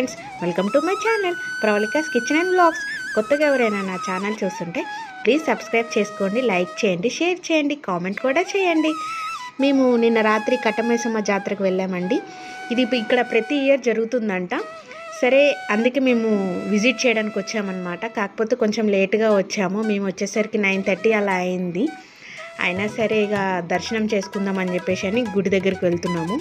Friends, welcome to my channel Pravalika's kitchen and vlogs. కొత్తగా ఎవరైనా నా ఛానల్ చూస్తుంటే ప్లీజ్ సబ్స్క్రైబ్ చేసుకోండి, లైక్ చేయండి, షేర్ చేయండి, కామెంట్ కూడా చేయండి. మేము నిన్న రాత్రి కట్టమైసమ్మ జాతరకు వెళ్ళామండి. ఇది ఇక్కడ ప్రతి ఇయర్ జరుగుతుందంట. సరే, అందుకే మేము విజిట్ చేయడానికి వచ్చామన్నమాట. కాకపోతే కొంచెం లేట్గా వచ్చాము. మేము వచ్చేసరికి 9:30 అలా అయింది. అయినా సరే ఇక దర్శనం చేసుకుందామని చెప్పేసి అని గుడి దగ్గరికి వెళ్తున్నాము.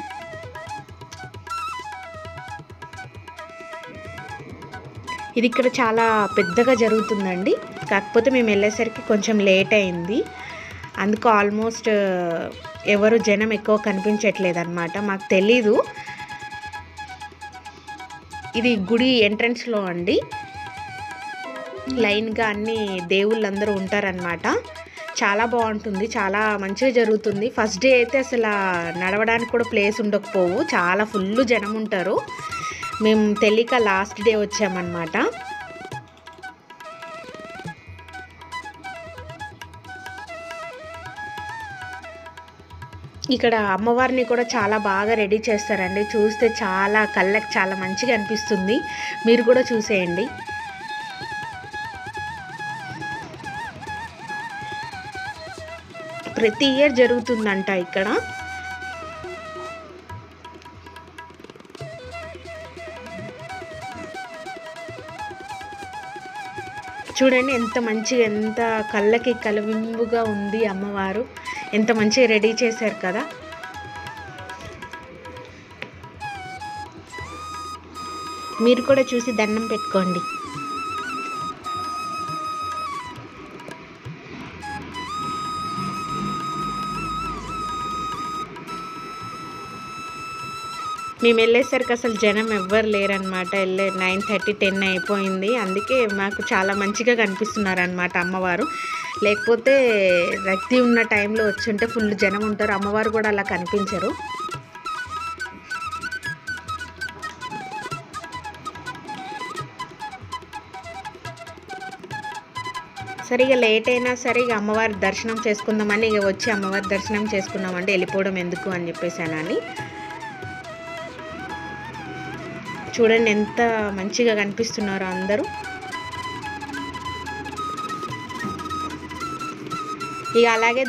ఇది ఇక్కడ చాలా పెద్దగా జరుగుతుందండి. కాకపోతే మేము వెళ్ళేసరికి కొంచెం లేట్ అయింది. అందుకు ఆల్మోస్ట్ ఎవరు జనం ఎక్కువ కనిపించట్లేదు అనమాట. మాకు తెలీదు. ఇది గుడి ఎంట్రన్స్లో అండి. లైన్గా అన్ని దేవుళ్ళందరూ ఉంటారనమాట. చాలా బాగుంటుంది, చాలా మంచిగా జరుగుతుంది. ఫస్ట్ డే అయితే అసలు నడవడానికి కూడా ప్లేస్ ఉండకపోవు, చాలా ఫుల్ జనం ఉంటారు. మేము తెలియక లాస్ట్ డే వచ్చామన్నమాట. ఇక్కడ అమ్మవారిని కూడా చాలా బాగా రెడీ చేస్తారండి. చూస్తే చాలా కళ్ళకి చాలా మంచిగా అనిపిస్తుంది. మీరు కూడా చూసేయండి. ప్రతి ఇయర్ జరుగుతుందంట ఇక్కడ. చూడండి ఎంత మంచిగా, ఎంత కళ్ళకి కలవింపుగా ఉంది అమ్మవారు. ఎంత మంచిగా రెడీ చేశారు కదా. మీరు కూడా చూసి దండం పెట్టుకోండి. మేము వెళ్ళేసరికి అసలు జనం ఎవ్వరు లేరనమాట. 9:30, 10 అయిపోయింది. అందుకే మాకు చాలా మంచిగా కనిపిస్తున్నారనమాట అమ్మవారు. లేకపోతే రద్దీ ఉన్న టైంలో వచ్చుంటే ఫుల్ జనం ఉంటారు. అమ్మవారు కూడా అలా కనిపించరు. సరిగా లేట్ అయినా సరే ఇక అమ్మవారి దర్శనం చేసుకుందామని ఇక వచ్చి అమ్మవారి దర్శనం చేసుకున్నామంటే వెళ్ళిపోవడం ఎందుకు అని చెప్పేసానని. చూడండి ఎంత మంచిగా కనిపిస్తున్నారో అందరూ. ఇక అలాగే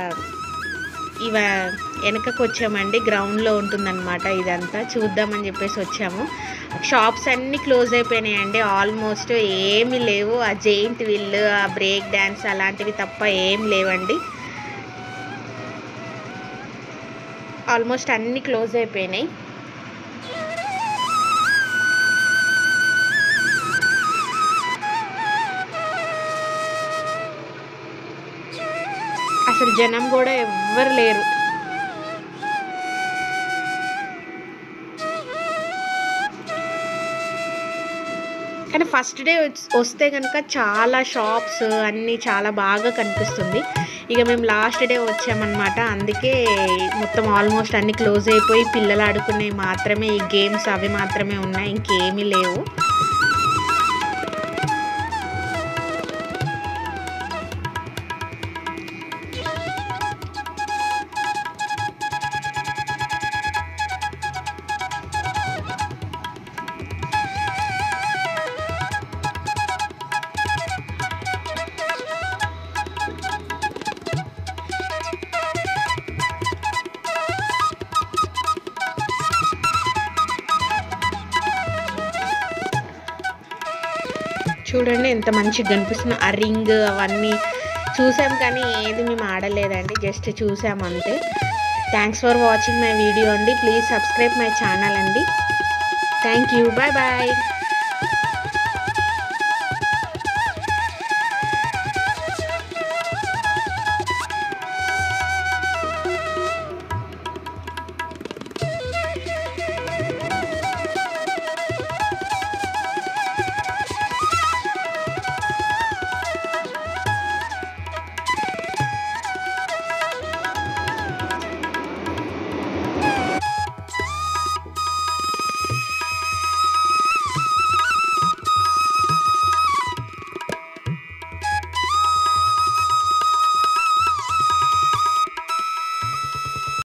వెనకకు వచ్చామండి. గ్రౌండ్లో ఉంటుందన్నమాట ఇదంతా. చూద్దామని చెప్పేసి వచ్చాము. షాప్స్ అన్నీ క్లోజ్ అయిపోయినాయండి. ఆల్మోస్ట్ ఏమీ లేవు. ఆ జెయింట్ వీల్, ఆ బ్రేక్ డ్యాన్స్ అలాంటివి తప్ప ఏం లేవండి. ఆల్మోస్ట్ అన్నీ క్లోజ్ అయిపోయినాయి. అసలు జనం కూడా ఎవ్వరు లేరు. కానీ ఫస్ట్ డే వస్తే కనుక చాలా షాప్స్ అన్నీ చాలా బాగా కనిపిస్తుంది. ఇక మేము లాస్ట్ డే వచ్చామన్నమాట. అందుకే మొత్తం ఆల్మోస్ట్ అన్నీ క్లోజ్ అయిపోయి పిల్లలు ఆడుకునే మాత్రమే ఈ గేమ్స్ అవి మాత్రమే ఉన్నాయి, ఇంకేమీ లేవు. చూడండి ఎంత మంచిగా కనిపిస్తుంది. ఆ రింగ్ అవన్నీ చూసాం కానీ ఏది మేము ఆడలేదండి, జస్ట్ చూసాం అంతే. Thanks for watching my video అండి. ప్లీజ్ సబ్స్క్రైబ్ మై ఛానల్ అండి. Thank you. Bye bye.